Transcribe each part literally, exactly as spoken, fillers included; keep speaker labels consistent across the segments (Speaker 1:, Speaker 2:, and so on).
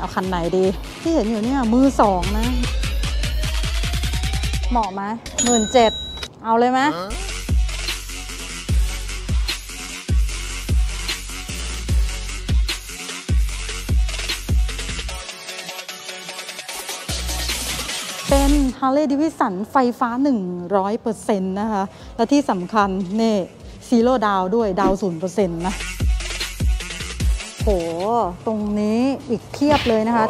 Speaker 1: เอาคันไหนดีที่เห็นอยู่เนี่ยมือสองนะเหมาะไหมหมื่นเจ็ดเอาเลยไหมเป็น Harley Davidson ไฟฟ้า หนึ่งร้อยเปอร์เซ็นต์ นะคะและที่สำคัญนี่ซีโร่ดาวด้วยดาว ศูนย์เปอร์เซ็นต์ นะโหตรงนี้อีกเพียบเลยนะคะ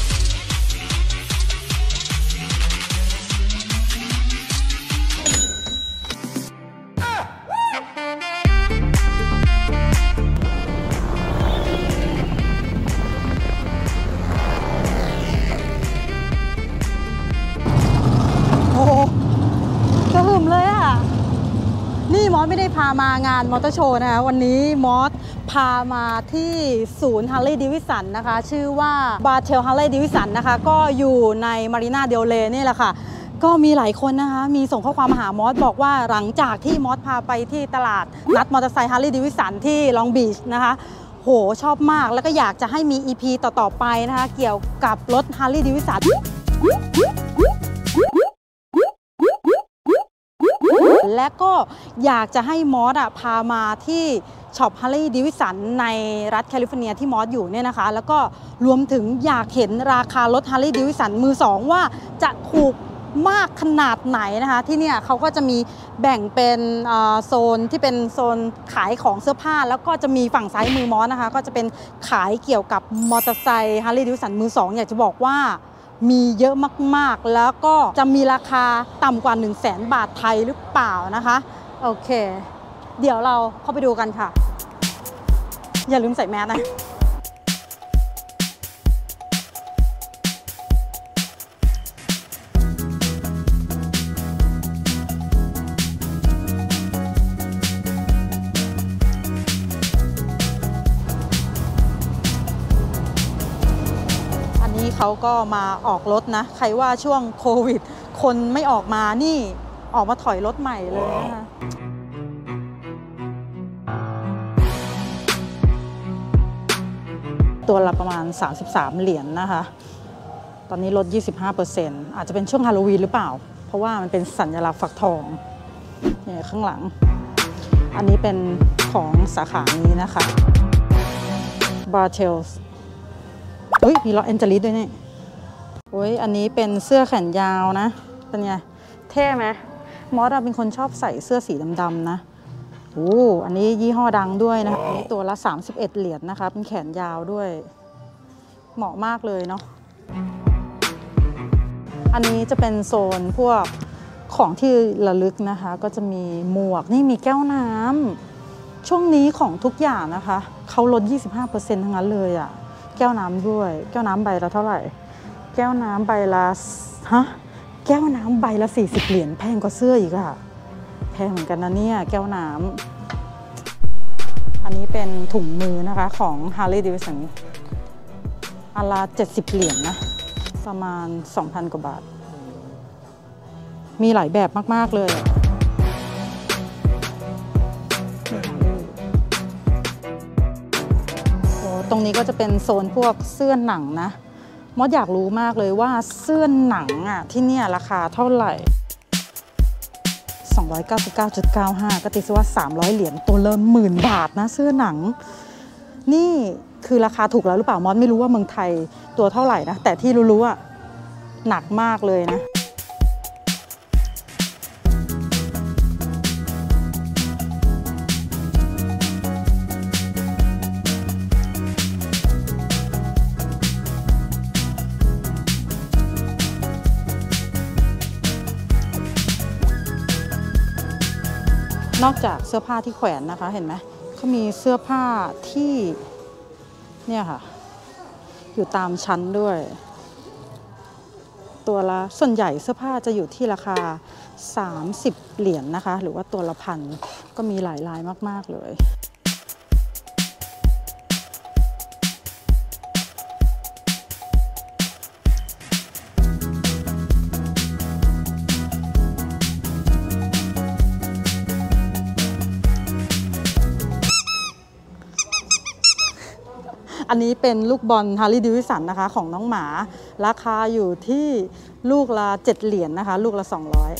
Speaker 1: โอ้กระหึ่มเลยอ่ะนี่มอสไม่ได้พามางานมอเตอร์โชว์นะคะวันนี้มอสพามาที่ศูนย์ Harley Davidson นะคะชื่อว่า Bartell Harley Davidson นะคะก็อยู่ใน Marina del Rey นี่แหละค่ะก็มีหลายคนนะคะมีส่งข้อความมาหามอสบอกว่าหลังจากที่มอสพาไปที่ตลาดนัดมอเตอร์ไซค์ Harley Davidson ที่ Long Beach นะคะโหชอบมากแล้วก็อยากจะให้มี อี พี ต่อๆไปนะคะเกี่ยวกับรถ Harley Davidsonและก็อยากจะให้มอสพามาที่ช็อป Harley Davidson ในรัฐแคลิฟอร์เนียที่มอสอยู่เนี่ยนะคะแล้วก็รวมถึงอยากเห็นราคารถ Harley Davidson มือสองว่าจะถูกมากขนาดไหนนะคะที่เนี่ยเขาก็จะมีแบ่งเป็นโซนที่เป็นโซนขายของเสื้อผ้าแล้วก็จะมีฝั่งซ้ายมือมอสนะคะก็จะเป็นขายเกี่ยวกับมอเตอร์ไซค์ Harley Davidson มือสองอยากจะบอกว่ามีเยอะมากๆแล้วก็จะมีราคาต่ำกว่า หนึ่งแสน บาทไทยหรือเปล่านะคะโอเคเดี๋ยวเราเข้าไปดูกันค่ะอย่าลืมใส่แมสนะเขาก็มาออกรถนะใครว่าช่วงโควิดคนไม่ออกมานี่ออกมาถอยรถใหม่เลยนะคะตัวละประมาณสามสิบสามเหรียญ นะคะตอนนี้ลด ยี่สิบห้าเปอร์เซ็นต์ อาจจะเป็นช่วงฮาโลวีนหรือเปล่าเพราะว่ามันเป็นสัญลักษณ์ฟักทองเนี่ยข้างหลังอันนี้เป็นของสาขานี้นะคะ Bartellเฮ้ยมีลอสแอนเจลิสด้วยนี่โอ้ยอันนี้เป็นเสื้อแขนยาวนะเป็นไงเท่ไหมมอสเป็นคนชอบใส่เสื้อสีดำๆนะโอ้อันนี้ยี่ห้อดังด้วยนะอันนี้ตัวละสามสิบเอ็ดเหรียญ นะคะเป็นแขนยาวด้วยเหมาะมากเลยเนาะอันนี้จะเป็นโซนพวกของที่ระลึกนะคะก็จะมีหมวกนี่มีแก้วน้ำช่วงนี้ของทุกอย่างนะคะเขาลด ยี่สิบห้าเปอร์เซ็นต์ ทั้งนั้นเลยอะแก้วน้ำด้วยแก้วน้ำใบละเท่าไหร่แก้วน้ำใบละฮะแก้วน้ำใบละสี่สิบเหรียญแพงกว่าเสื้ออีกอะแพงเหมือนกันนะเนี่ยแก้วน้ำอันนี้เป็นถุงมือนะคะของ Harley Davidson อันละเจ็ดสิบเหรียญ นะประมาณ สองพัน กว่าบาทมีหลายแบบมากๆเลยตรงนี้ก็จะเป็นโซนพวกเสื้อหนังนะมดอยากรู้มากเลยว่าเสื้อหนังอ่ะที่เนี่ยราคาเท่าไหร่ สองร้อยเก้าสิบเก้าจุดเก้าห้า ก็ตีซะว่าสามร้อยเหรียญตัวเริ่มหมื่นบาทนะเสื้อหนังนี่คือราคาถูกแล้วหรือเปล่ามดไม่รู้ว่าเมืองไทยตัวเท่าไหร่นะแต่ที่รู้ๆอ่ะหนักมากเลยนะนอกจากเสื้อผ้าที่แขวนนะคะเห็นไหมเขามีเสื้อผ้าที่เนี่ยค่ะอยู่ตามชั้นด้วยตัวละส่วนใหญ่เสื้อผ้าจะอยู่ที่ราคาสามสิบเหรียญ นะคะหรือว่าตัวละพันก็มีหลายลายมากๆเลย ออันนี้เป็นลูกบอล Harley Davidson นะคะของน้องหมาราคาอยู่ที่ลูกละเจ็ดเหรียญ นะคะลูกละสองร้อย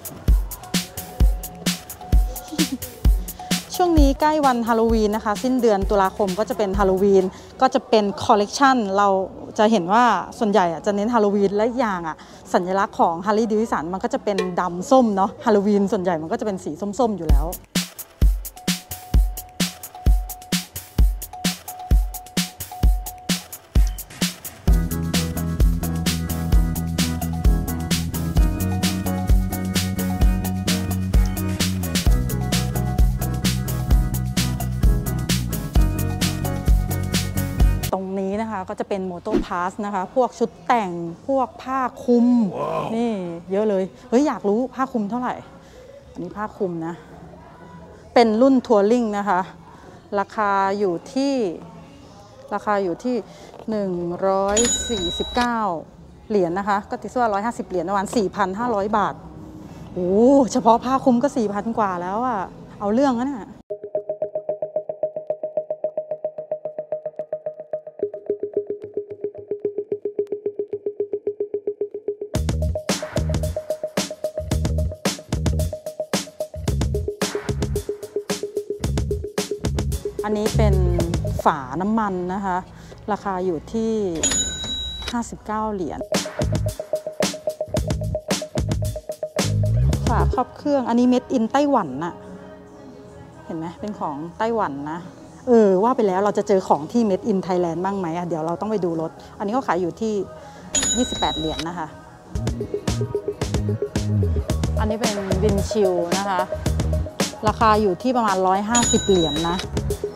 Speaker 1: ช่วงนี้ใกล้วันฮาโลวีนนะคะสิ้นเดือนตุลาคมก็จะเป็นฮาโลวีนก็จะเป็นคอลเลกชันเราจะเห็นว่าส่วนใหญ่จะเน้นฮาโลวีนและอย่างอ่ะสัญลักษณ์ของ Harley Davidson มันก็จะเป็นดำส้มเนาะฮาโลวีนส่วนใหญ่มันก็จะเป็นสีส้มๆอยู่แล้วก็จะเป็นโมโตพาสนะคะพวกชุดแต่งพวกผ้าคลุม wow. นี่เยอะเลยเฮ้ยอยากรู้ผ้าคลุมเท่าไหร่อันนี้ผ้าคลุมนะเป็นรุ่นทัวริงนะคะราคาอยู่ที่ราคาอยู่ที่หนึ่งร้อยสี่สิบเก้าเหรียญ นะคะก็ติดว่าหนึ่งร้อยห้าสิบเหรียญประมาณ สี่พันห้าร้อย บาทโอ้เฉพาะผ้าคลุมก็ สี่พัน กว่าแล้วอะเอาเรื่องนะเนี่ยอันนี้เป็นฝาน้ำมันนะคะราคาอยู่ที่ห้าสิบเก้าเหรียญฝาครอบเครื่องอันนี้เม็ดอินไต้หวันน่ะเห็นไหมเป็นของไต้หวันนะเออว่าไปแล้วเราจะเจอของที่เม็ดอินไทยแลนด์บ้างไหมอ่ะเดี๋ยวเราต้องไปดูรถอันนี้เขาขายอยู่ที่ยี่สิบแปดเหรียญ นะคะอันนี้เป็นวินชิลนะคะราคาอยู่ที่ประมาณหนึ่งร้อยห้าสิบเหรียญ นะ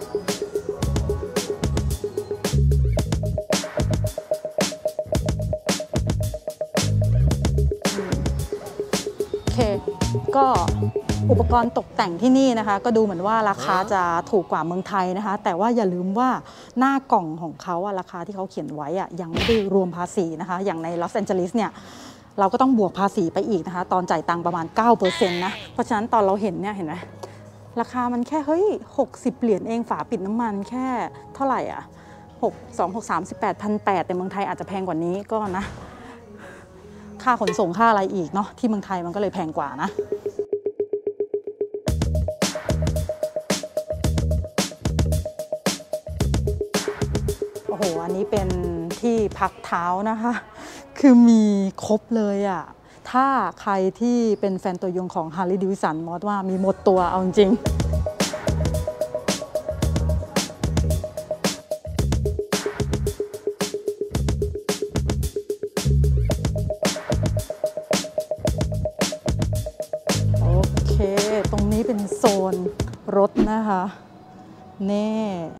Speaker 1: ก็อุปกรณ์ตกแต่งที่นี่นะคะก็ดูเหมือนว่าราคาจะถูกกว่าเมืองไทยนะคะแต่ว่าอย่าลืมว่าหน้ากล่องของเขาอะราคาที่เขาเขียนไว้อะยังไม่ได้รวมภาษีนะคะอย่างในลอสแอนเจลิสเนี่ยเราก็ต้องบวกภาษีไปอีกนะคะตอนจ่ายตังค์ประมาณ เก้าเปอร์เซ็นต์ นะเพราะฉะนั้นตอนเราเห็นเนี่ยเห็นไหมราคามันแค่เฮ้ยหกสิบเหรียญเองฝาปิดน้ำมันแค่เท่าไหร่อ่ะหก สอง หก สาม สิบแปด พันแปดแต่เมืองไทยอาจจะแพงกว่านี้ก็นะค่าขนส่งค่าอะไรอีกเนาะที่เมืองไทยมันก็เลยแพงกว่านะโอ้โหอันนี้เป็นที่พักเท้านะคะคือมีครบเลยอะถ้าใครที่เป็นแฟนตัวยงของ Harley Davidson มอสว่ามีหมดตัวเอาจริงตรงนี้เป็นโซนรถนะคะเน่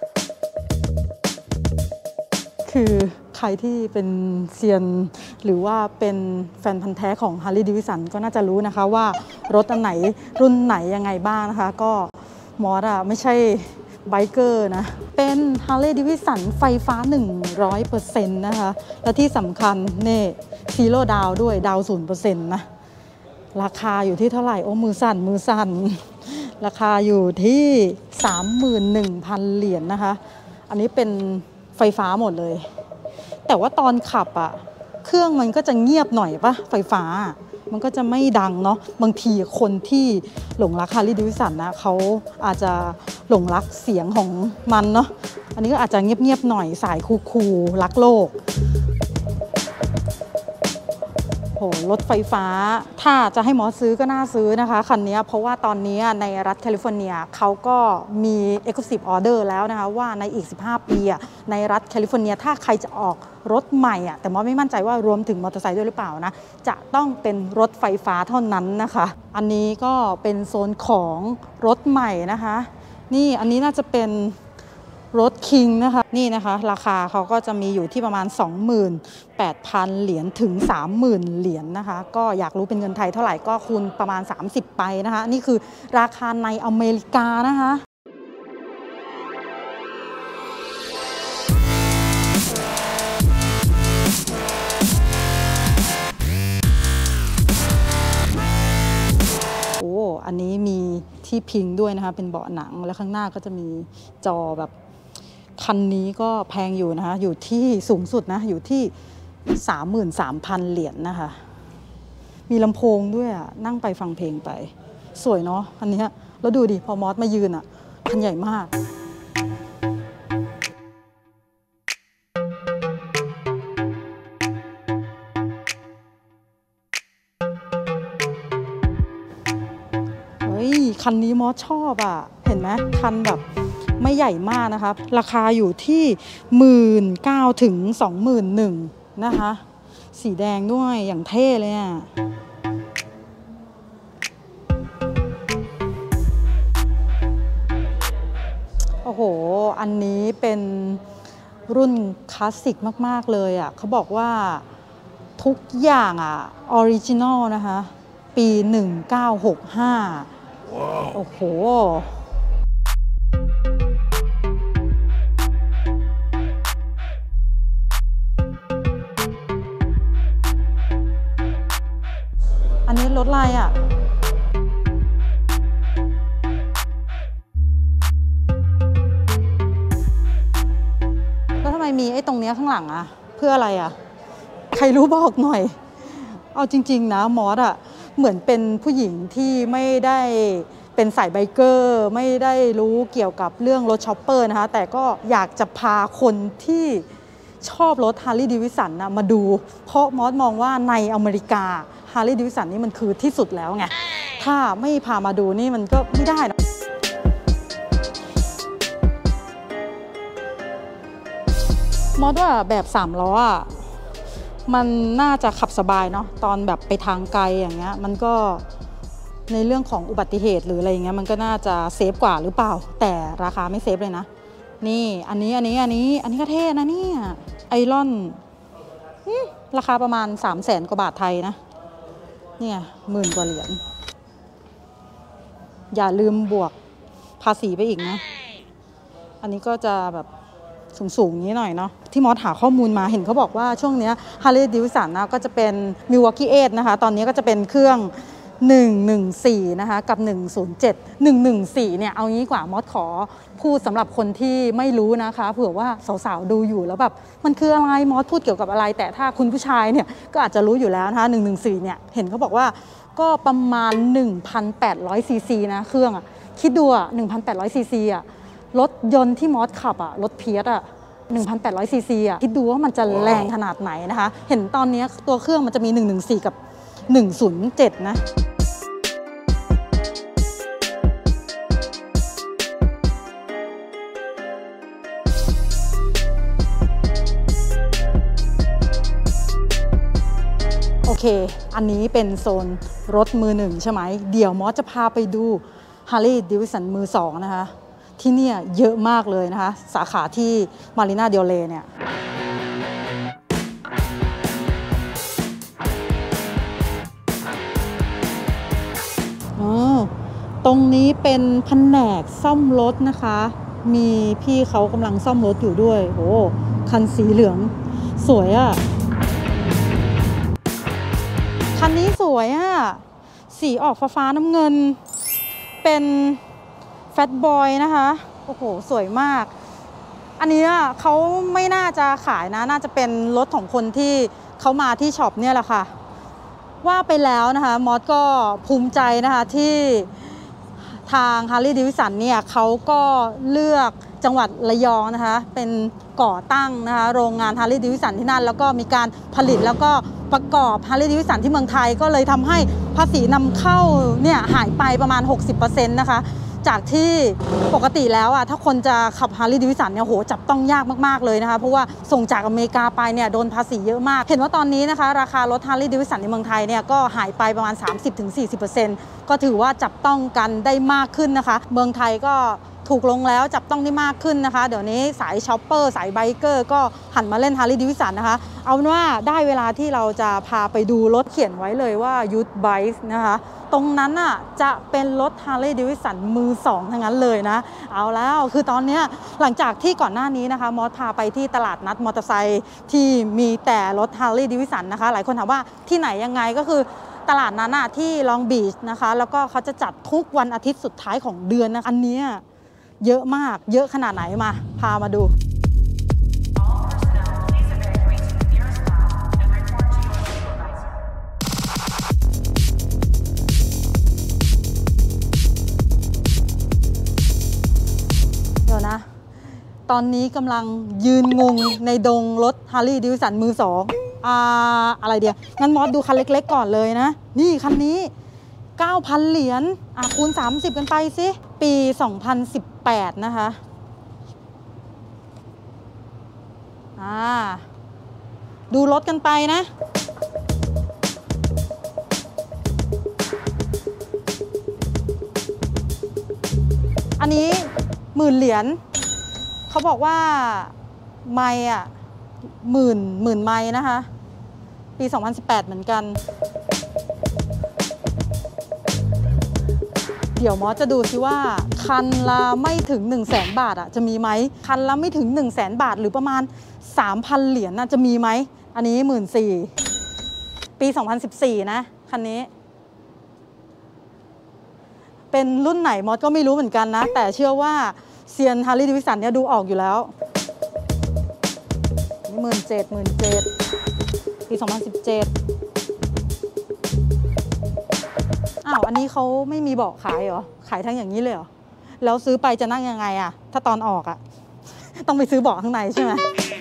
Speaker 1: คือใครที่เป็นเซียนหรือว่าเป็นแฟนพันธ์แท้ของ Harley Davidson ก็น่าจะรู้นะคะว่ารถอันไหนรุ่นไหนยังไงบ้างนะคะก็มอสอะไม่ใช่ไบเกอร์นะเป็น Harley Davidson ไฟฟ้า หนึ่งร้อยเปอร์เซ็นต์ นะคะและที่สำคัญเน่ซีโร่ดาวด้วยดาว ศูนย์เปอร์เซ็นต์ นะราคาอยู่ที่เท่าไหร่โอ้มือสั่นมือสั่นราคาอยู่ที่ สามหมื่นหนึ่งพัน เหรียญ นะคะอันนี้เป็นไฟฟ้าหมดเลยแต่ว่าตอนขับอ่ะเครื่องมันก็จะเงียบหน่อยปะไฟฟ้ามันก็จะไม่ดังเนาะบางทีคนที่หลงรัก Harley Davidson นะเขาอาจจะหลงรักเสียงของมันเนาะอันนี้ก็อาจจะเงียบๆหน่อยสายคูลๆรักโลกโหรถไฟฟ้าถ้าจะให้หมอซื้อก็น่าซื้อนะคะคันนี้เพราะว่าตอนนี้ในรัฐแคลิฟอร์เนียเขาก็มี Exclusive Order แล้วนะคะว่าในอีกสิบห้าปีในรัฐแคลิฟอร์เนียถ้าใครจะออกรถใหม่อ่ะแต่หมอไม่มั่นใจว่ารวมถึงมอเตอร์ไซค์ด้วยหรือเปล่านะจะต้องเป็นรถไฟฟ้าเท่านั้นนะคะอันนี้ก็เป็นโซนของรถใหม่นะคะนี่อันนี้น่าจะเป็นรถคิงนะคะนี่นะคะราคาเขาก็จะมีอยู่ที่ประมาณ สองหมื่นแปดพัน เหรียญถึง สามหมื่น เหรียญ นะคะก็อยากรู้เป็นเงินไทยเท่าไหร่ก็คูณประมาณสามสิบไปนะคะนี่คือราคาในอเมริกานะคะโอ้อันนี้มีที่พิงด้วยนะคะเป็นเบาะหนังแล้วข้างหน้าก็จะมีจอแบบคันนี้ก็แพงอยู่นะคะอยู่ที่สูงสุดนะอยู่ที่ สามหมื่นสามพัน เหรียญ นะคะมีลำโพงด้วยอ่ะนั่งไปฟังเพลงไปสวยเนาะอันนี้แล้วดูดิพอมอสมายืนอ่ะคันใหญ่มากเฮ้ยคันนี้มอสชอบอ่ะเห็นไหมคันแบบไม่ใหญ่มากนะคะราคาอยู่ที่ หนึ่งหมื่นเก้าพัน ถึง สองหมื่นหนึ่งพัน นะคะสีแดงด้วยอย่างเท่เลยอ่ะโอ้โหอันนี้เป็นรุ่นคลาสสิกมากๆเลยอ่ะเขาบอกว่าทุกอย่างอ่ะออริจินอลนะคะปีหนึ่งเก้าหกห้า wow. โอ้โหอันนี้รถอะไรอ่ะแล้วทำไมมีไอ้ตรงเนี้ยข้างหลังอ่ะเพื่ออะไรอ่ะใครรู้บอกหน่อยเอาจริงๆนะมอสอ่ะเหมือนเป็นผู้หญิงที่ไม่ได้เป็นสายไบเกอร์ไม่ได้รู้เกี่ยวกับเรื่องรถช็อปเปอร์นะคะแต่ก็อยากจะพาคนที่ชอบรถ Harley Davidson นะมาดูเพราะมอสมองว่าในอเมริกา Harley Davidson นี่มันคือที่สุดแล้วไงถ้าไม่พามาดูนี่มันก็ไม่ได้นะมอสว่าแบบสามล้ออ่ะมันน่าจะขับสบายเนาะตอนแบบไปทางไกลอย่างเงี้ยมันก็ในเรื่องของอุบัติเหตุหรืออะไรอย่างเงี้ยมันก็น่าจะเซฟกว่าหรือเปล่าแต่ราคาไม่เซฟเลยนะนี่อันนี้อันนี้อันนี้อันนี้ก็เท่นะเนี่ยไอรอนราคาประมาณสามแสนกว่าบาทไทยนะเนี่ยหมื่นกว่าเหรียญอย่าลืมบวกภาษีไปอีกนะอันนี้ก็จะแบบสูงๆนี้หน่อยเนาะที่มอสหาข้อมูลมาเห็นเขาบอกว่าช่วงนี้ Harley Davidson นะก็จะเป็น Milwaukee เอทนะคะตอนนี้ก็จะเป็นเครื่องหนึ่งหนึ่งสี่นะคะกับหนึ่งศูนย์เจ็ด หนึ่งหนึ่งสี่เนี่ยเอางี้กว่ามอสขอพูดสำหรับคนที่ไม่รู้นะคะเผื่อว่าสาวๆดูอยู่แล้วแบบมันคืออะไรมอสพูดเกี่ยวกับอะไรแต่ถ้าคุณผู้ชายเนี่ยก็อาจจะรู้อยู่แล้วนะคะหนึ่งหนึ่งสี่เนี่ยเห็นเขาบอกว่าก็ประมาณ หนึ่งพันแปดร้อย ซีซีนะเครื่องอ่ะคิดดูอ่ะ หนึ่งพันแปดร้อย ซีซีอ่ะรถยนต์ที่มอสขับอ่ะรถเพียสอ่ะ หนึ่งพันแปดร้อย ซีซีอ่ะคิดดูว่ามันจะแรงขนาดไหนนะคะเห็นตอนนี้ตัวเครื่องมันจะมีหนึ่งหนึ่งสี่กับหนึ่งศูนย์เจ็ดนะโอเคอันนี้เป็นโซนรถมือหนึ่งใช่ไหมเดี๋ยวมอสจะพาไปดู Harley Davidson มือสองนะคะที่นี่เยอะมากเลยนะคะสาขาที่มารีนาเดลเลย์เนี่ยตรงนี้เป็นแผนกซ่อมรถนะคะมีพี่เขากำลังซ่อมรถอยู่ด้วยโอ้คันสีเหลืองสวยอะคันนี้สวยอะสีออกฟ้าๆน้ำเงินเป็นแฟตบอยนะคะโอ้โหสวยมากอันนี้เขาไม่น่าจะขายนะน่าจะเป็นรถของคนที่เขามาที่ช็อปเนี่ยแหละค่ะว่าไปแล้วนะคะมอสก็ภูมิใจนะคะที่ทาง Harley Davidson เนี่ยเขาก็เลือกจังหวัดระยองนะคะเป็นก่อตั้งนะคะโรงงาน Harley Davidson ที่นั่นแล้วก็มีการผลิตแล้วก็ประกอบ Harley Davidson ที่เมืองไทยก็เลยทำให้ภาษีนำเข้าเนี่ยหายไปประมาณ หกสิบเปอร์เซ็นต์ นะคะจากที่ปกติแล้วอ่ะถ้าคนจะขับ Harley Davidson เนี่ยโหจับต้องยากมากๆเลยนะคะเพราะว่าส่งจากอเมริกาไปเนี่ยโดนภาษีเยอะมากเห็นว่าตอนนี้นะคะราคารถ Harley Davidson ในเมืองไทยเนี่ยก็หายไปประมาณ สามสิบถึงสี่สิบเปอร์เซ็นต์ ก็ถือว่าจับต้องกันได้มากขึ้นนะคะเมืองไทยก็ถูกลงแล้วจับต้องได้มากขึ้นนะคะเดี๋ยวนี้สายช็อปเปอร์สายไบเกอร์ก็หันมาเล่น Harley Davidson นะคะเอาเป็นว่าได้เวลาที่เราจะพาไปดูรถเขียนไว้เลยว่า Youth Bike นะคะตรงนั้นน่ะจะเป็นรถ Harley Davidson มือสองทั้งนั้นเลยนะเอาแล้วคือตอนนี้หลังจากที่ก่อนหน้านี้นะคะมอสพาไปที่ตลาดนัดมอเตอร์ไซค์ที่มีแต่รถ Harley Davidson นะคะหลายคนถามว่าที่ไหนยังไงก็คือตลาดนั้นน่ะที่ลองบีชนะคะแล้วก็เขาจะจัดทุกวันอาทิตย์สุดท้ายของเดือนนะอันนี้เยอะมากเยอะขนาดไหนมาพามาดูตอนนี้กำลังยืนงงในดงรถ Harley Davidson มือสองอ่าอะไรเดียวงั้นมอสดูคันเล็กๆก่อนเลยนะนี่คันนี้ เก้าพัน เหรียญอ่ะคูณสามสิบกันไปสิปี สองพันสิบแปด นะคะอ่าดูรถกันไปนะอันนี้หมื่นเหรียญเขาบอกว่าไมล์อ่ะหมื่นหมื่นไมล์นะคะปี สองพันสิบแปด เหมือนกันเดี๋ยวมอสจะดูซิว่าคันละไม่ถึง หนึ่งแสน บาทอ่ะจะมีไหมคันละไม่ถึง หนึ่งแสน บาทหรือประมาณ สามพัน เหรียญน่ะจะมีไหมอันนี้ หนึ่งหมื่นสี่พัน ปี สองพันสิบสี่ นะคันนี้เป็นรุ่นไหนมอสก็ไม่รู้เหมือนกันนะแต่เชื่อว่าเซียน Harley Davidson เนี่ยดูออกอยู่แล้วนี่ หนึ่งหมื่นเจ็ดพัน หนึ่งหมื่นเจ็ดพัน ปี สองพันสิบเจ็ด อ้าวอันนี้เขาไม่มีเบาะขายเหรอขายทั้งอย่างนี้เลยเหรอแล้วซื้อไปจะนั่งยังไงอะถ้าตอนออกอะต้องไปซื้อเบาะข้างในใช่ไหม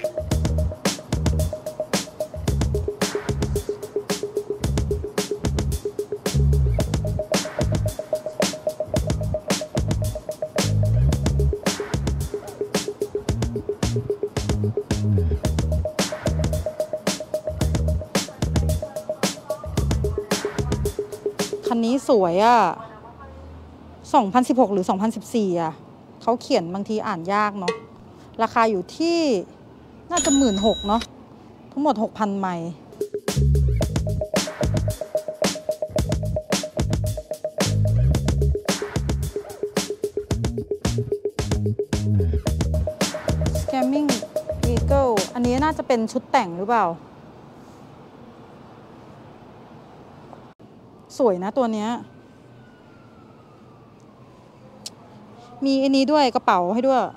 Speaker 1: คันนี้สวยอ่ะ สองพันสิบหก หรือ สองพันสิบสี่ อ่ะเขาเขียนบางทีอ่านยากเนาะราคาอยู่ที่น่าจะ หนึ่งหมื่นหกพัน เนาะทั้งหมด หกพัน ไมล์สแกมมิ่งอีเกิลอันนี้น่าจะเป็นชุดแต่งหรือเปล่าสวยนะตัวเนี้ยมีอันนี้ด้วยกระเป๋าให้ด้วย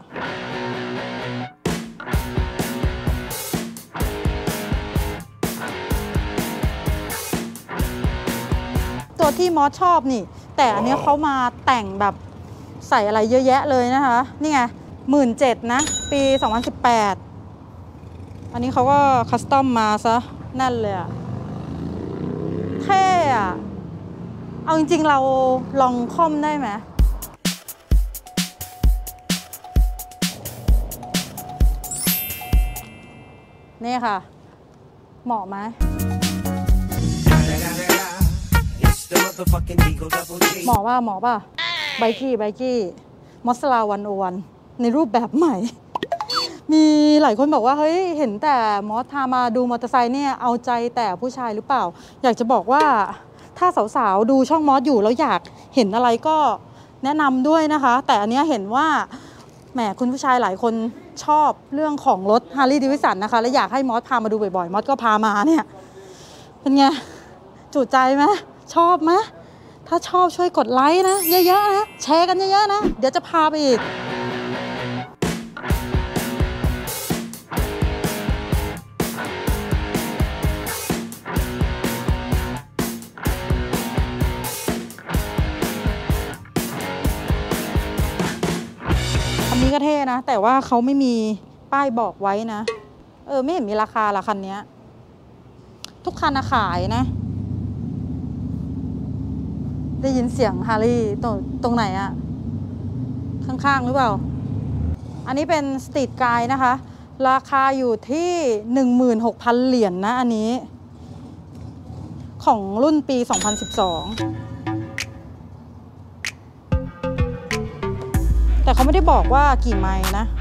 Speaker 1: ตัวที่มอสชอบนี่แต่อันนี้เขามาแต่งแบบใส่อะไรเยอะแยะเลยนะคะนี่ไง หนึ่งหมื่นเจ็ดพัน นะปี สองพันสิบแปด อันนี้เขาก็คัสตอมมาซะแน่นเลยอะเท่อะเอาจริงๆเราลองค่อมได้ไหมนี่ค่ะเหมาะไหมเหมาะป่ะเหมาะป่ะไบกี้ไบกี้มอสลาวันโอวันในรูปแบบใหม่มีหลายคนบอกว่าเฮ้ยเห็นแต่มอสพามาดูมอเตอร์ไซค์เนี่ยเอาใจแต่ผู้ชายหรือเปล่าอยากจะบอกว่าถ้าสาวๆดูช่องมอสอยู่แล้วอยากเห็นอะไรก็แนะนำด้วยนะคะแต่อันนี้เห็นว่าแหมคุณผู้ชายหลายคนชอบเรื่องของรถ Harley Davidson นะคะและอยากให้มอสพามาดูบ่อยๆมอสก็พามาเนี่ยเป็นไงจุใจไหมชอบไหมถ้าชอบช่วยกดไลค์นะเยอะๆนะแชร์กันเยอะๆนะเดี๋ยวจะพาไปอีกอันนี้ก็เท่นะแต่ว่าเขาไม่มีป้ายบอกไว้นะเออไม่เห็นมีราคาละคันนี้ทุกคันขายนะได้ยินเสียงฮาร์ลีย์ตรงตรงไหนอะข้างๆหรือเปล่าอันนี้เป็นสตรีทไกด์นะคะราคาอยู่ที่ หนึ่งหมื่นหกพัน เหรียญ นะอันนี้ของรุ่นปี สองพันสิบสอง แต่เขาไม่ได้บอกว่ากี่ไมล์นะ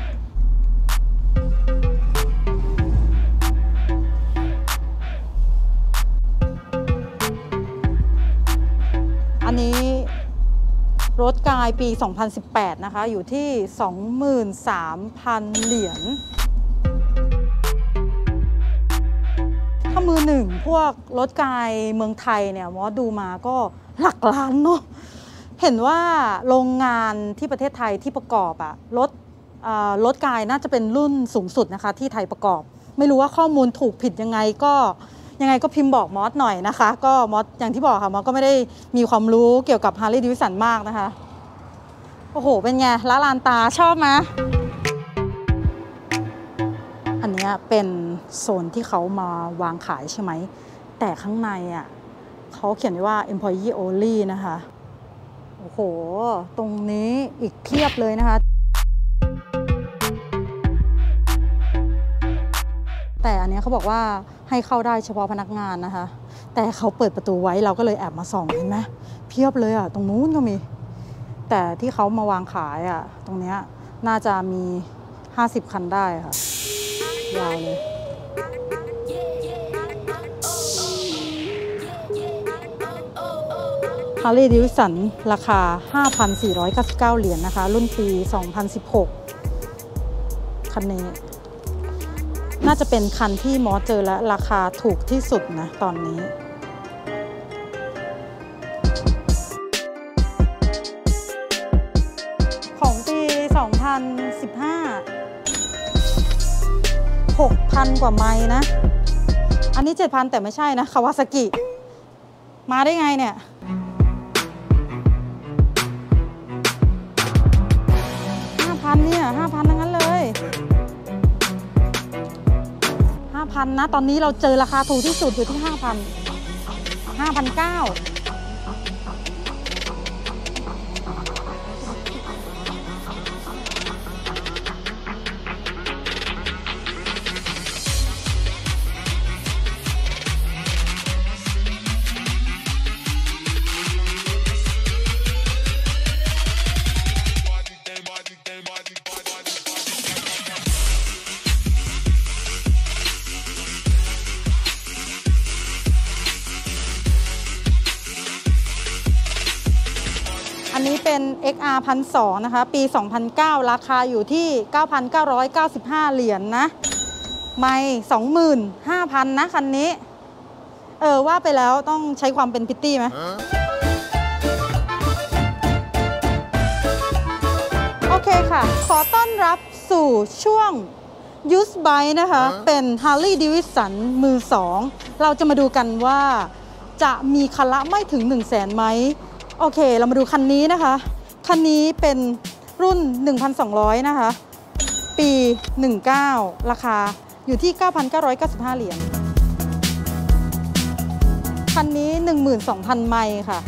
Speaker 1: อันนี้รถกายปี สองพันสิบแปด นะคะอยู่ที่ สองหมื่นสามพัน เหรียญถ้ามือหนึ่งพวกรถกายเมืองไทยเนี่ยมอสดูมาก็หลักล้านเนาะเห็นว่าโรงงานที่ประเทศไทยที่ประกอบอะรถรถกายน่าจะเป็นรุ่นสูงสุดนะคะที่ไทยประกอบไม่รู้ว่าข้อมูลถูกผิดยังไงก็ยังไงก็พิมพ์บอกมอสหน่อยนะคะก็มอสอย่างที่บอกค่ะมอสก็ไม่ได้มีความรู้เกี่ยวกับ Harley Davidson มากนะคะโอ้โหเป็นไงละลานตาชอบไหมนี้เป็นโซนที่เขามาวางขายใช่ไหมแต่ข้างในอ่ะเขาเขียนไว้ว่า employee only นะคะโอ้โหตรงนี้อีกเพียบเลยนะคะแต่อันนี้เขาบอกว่าให้เข้าได้เฉพาะพนักงานนะคะแต่เขาเปิดประตูไว้เราก็เลยแอบมาส่องเห็นไหมเพียบเลยอ่ะตรงนู้นก็มีแต่ที่เขามาวางขายอ่ะตรงนี้น่าจะมีห้าสิบคันได้ค่ะยาวเลย Harley Davidson ราคา ห้าพันสี่ร้อยเก้าสิบเก้า เหรียญ นะคะรุ่นปี สองพันสิบหก คันนี้น่าจะเป็นคันที่มอสเจอและราคาถูกที่สุดนะตอนนี้ของปี สองพันสิบห้า หกพัน กว่าไมล์นะอันนี้ เจ็ดพัน แต่ไม่ใช่นะคาวาซากิมาได้ไงเนี่ยห้าพันเนี่ยห้าพันทั้งนั้นเลยห้าพันนะตอนนี้เราเจอราคาถูกที่สุดอยู่ที่ ห้าพัน ห้าพันเก้าร้อยอันนี้เป็น เอ็กซ์ อาร์ หนึ่งพันสองร้อย นะคะปี สองพันเก้า ราคาอยู่ที่ เก้าพันเก้าร้อยเก้าสิบห้า เหรียญ นะไมล์ สองหมื่นห้าพัน นะคันนี้เออว่าไปแล้วต้องใช้ความเป็นพิตตี้ไหมโอเคค่ะขอต้อนรับสู่ช่วง Used Bike นะคะเป็น Harley Davidson มือสองเราจะมาดูกันว่าจะมีคันละไม่ถึง หนึ่งแสน ไหมโอเคเรามาดูคันนี้นะคะคันนี้เป็นรุ่น หนึ่งพันสองร้อย นะคะปี สิบเก้า ราคาอยู่ที่ เก้าพันเก้าร้อยเก้าสิบห้า เหรียญคันนี้ หนึ่งหมื่นสองพัน ไมล์ค่ะ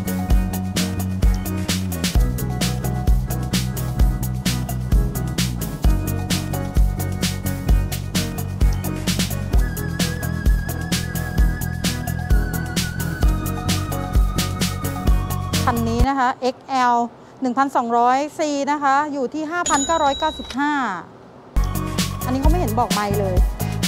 Speaker 1: คันนี้นะคะ เอ็กซ์ แอล หนึ่งพันสองร้อย ซี นะคะอยู่ที่ ห้าพันเก้าร้อยเก้าสิบห้า อันนี้เขาไม่เห็นบอกไมล์เลย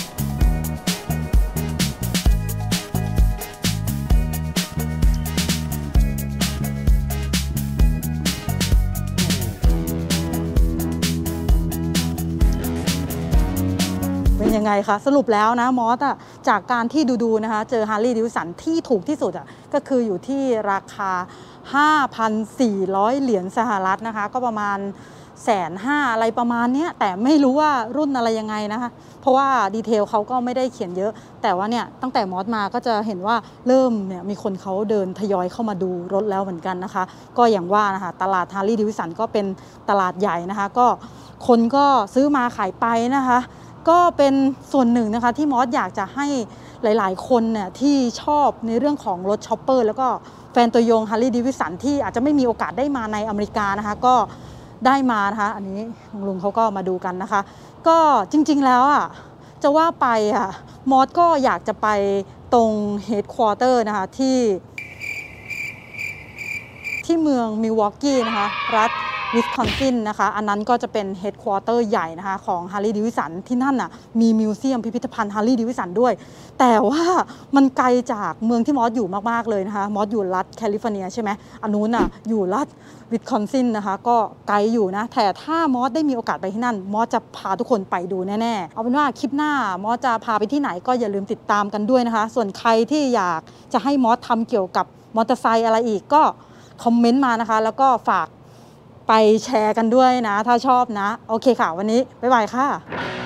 Speaker 1: เป็นยังไงคะสรุปแล้วนะมอสอะจากการที่ดูๆนะคะเจอ Harley Davidson ที่ถูกที่สุดอะก็คืออยู่ที่ราคา ห้าพันสี่ร้อย เหรียญสหรัฐนะคะก็ประมาณแสนห้าอะไรประมาณนี้แต่ไม่รู้ว่ารุ่นอะไรยังไงนะคะเพราะว่าดีเทลเขาก็ไม่ได้เขียนเยอะแต่ว่าเนี่ยตั้งแต่มอสมาก็จะเห็นว่าเริ่มเนี่ยมีคนเขาเดินทยอยเข้ามาดูรถแล้วเหมือนกันนะคะก็อย่างว่านะคะตลาด Harley Davidson ก็เป็นตลาดใหญ่นะคะก็คนก็ซื้อมาขายไปนะคะก็เป็นส่วนหนึ่งนะคะที่มอสอยากจะให้หลายๆคนเนี่ยที่ชอบในเรื่องของรถช็อปเปอร์แล้วก็แฟนตัวยง Harley Davidson ที่อาจจะไม่มีโอกาสได้มาในอเมริกานะคะก็ได้มานะคะอันนี้ลุงเขาก็มาดูกันนะคะก็จริงๆแล้วอ่ะจะว่าไปอ่ะมอสก็อยากจะไปตรง Headquarter นะคะที่ที่เมืองมิลวอกกี้นะคะรัฐวิสคอนซินนะคะอันนั้นก็จะเป็นเฮดควอเตอร์ใหญ่นะคะของ Harley Davidson ที่นั่นน่ะมีมิวเซียมพิพิธภัณฑ์ Harley Davidson ด้วยแต่ว่ามันไกลจากเมืองที่มอสอยู่มากๆเลยนะคะมอสอยู่รัฐแคลิฟอร์เนียใช่ไหมอันนู้นน่ะอยู่รัฐวิสคอนซินนะคะก็ไกลอยู่นะแต่ถ้ามอสได้มีโอกาสไปที่นั่นมอสจะพาทุกคนไปดูแน่ๆเอาเป็นว่าคลิปหน้ามอสจะพาไปที่ไหนก็อย่าลืมติดตามกันด้วยนะคะส่วนใครที่อยากจะให้มอสทำเกี่ยวกับมอเตอร์ไซค์อะไรอีกก็คอมเมนต์มานะคะแล้วก็ฝากไปแชร์กันด้วยนะถ้าชอบนะโอเคค่ะวันนี้บ๊ายบายค่ะ